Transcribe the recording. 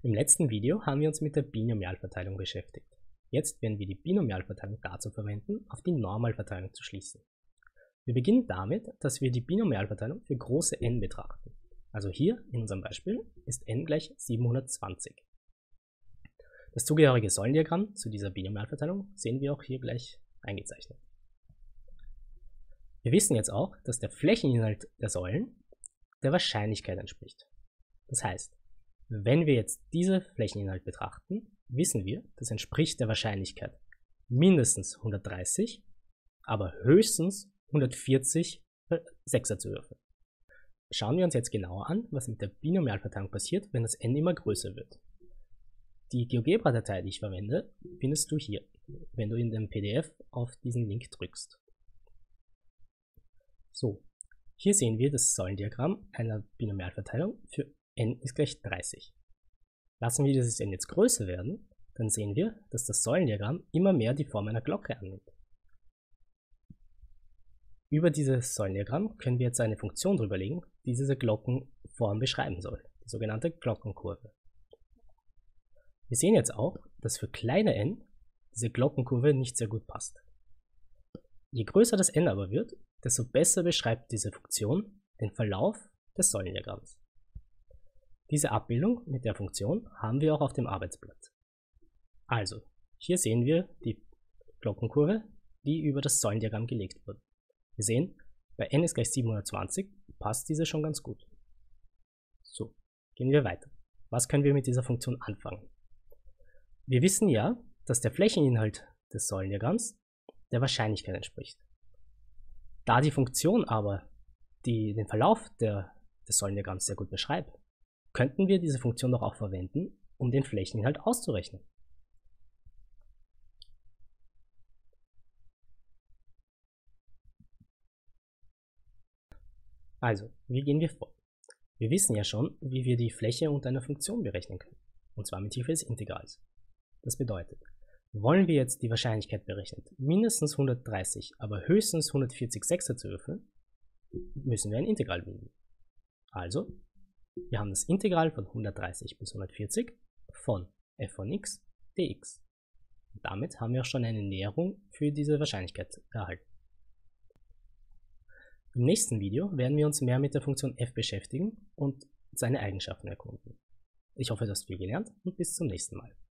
Im letzten Video haben wir uns mit der Binomialverteilung beschäftigt. Jetzt werden wir die Binomialverteilung dazu verwenden, auf die Normalverteilung zu schließen. Wir beginnen damit, dass wir die Binomialverteilung für große n betrachten. Also hier in unserem Beispiel ist n gleich 720. Das zugehörige Säulendiagramm zu dieser Binomialverteilung sehen wir auch hier gleich eingezeichnet. Wir wissen jetzt auch, dass der Flächeninhalt der Säulen der Wahrscheinlichkeit entspricht. Das heißt, wenn wir jetzt diesen Flächeninhalt betrachten, wissen wir, das entspricht der Wahrscheinlichkeit mindestens 130, aber höchstens 140 Sechser zu würfeln. Schauen wir uns jetzt genauer an, was mit der Binomialverteilung passiert, wenn das n immer größer wird. Die GeoGebra-Datei, die ich verwende, findest du hier, wenn du in dem PDF auf diesen Link drückst. So, hier sehen wir das Säulendiagramm einer Binomialverteilung für n ist gleich 30. Lassen wir dieses n jetzt größer werden, dann sehen wir, dass das Säulendiagramm immer mehr die Form einer Glocke annimmt. Über dieses Säulendiagramm können wir jetzt eine Funktion drüberlegen, die diese Glockenform beschreiben soll, die sogenannte Glockenkurve. Wir sehen jetzt auch, dass für kleine n diese Glockenkurve nicht sehr gut passt. Je größer das n aber wird, desto besser beschreibt diese Funktion den Verlauf des Säulendiagramms. Diese Abbildung mit der Funktion haben wir auch auf dem Arbeitsblatt. Also, hier sehen wir die Glockenkurve, die über das Säulendiagramm gelegt wurde. Wir sehen, bei n ist gleich 720 passt diese schon ganz gut. So, gehen wir weiter. Was können wir mit dieser Funktion anfangen? Wir wissen ja, dass der Flächeninhalt des Säulendiagramms der Wahrscheinlichkeit entspricht. Da die Funktion aber den Verlauf des Säulendiagramms sehr gut beschreibt, könnten wir diese Funktion doch auch verwenden, um den Flächeninhalt auszurechnen. Also, wie gehen wir vor? Wir wissen ja schon, wie wir die Fläche unter einer Funktion berechnen können, und zwar mit Hilfe des Integrals. Das bedeutet, wollen wir jetzt die Wahrscheinlichkeit berechnen, mindestens 130, aber höchstens 140 Sechser zu würfeln, müssen wir ein Integral bilden. Also, wir haben das Integral von 130 bis 140 von f von x dx. Und damit haben wir auch schon eine Näherung für diese Wahrscheinlichkeit erhalten. Im nächsten Video werden wir uns mehr mit der Funktion f beschäftigen und seine Eigenschaften erkunden. Ich hoffe, du hast viel gelernt und bis zum nächsten Mal.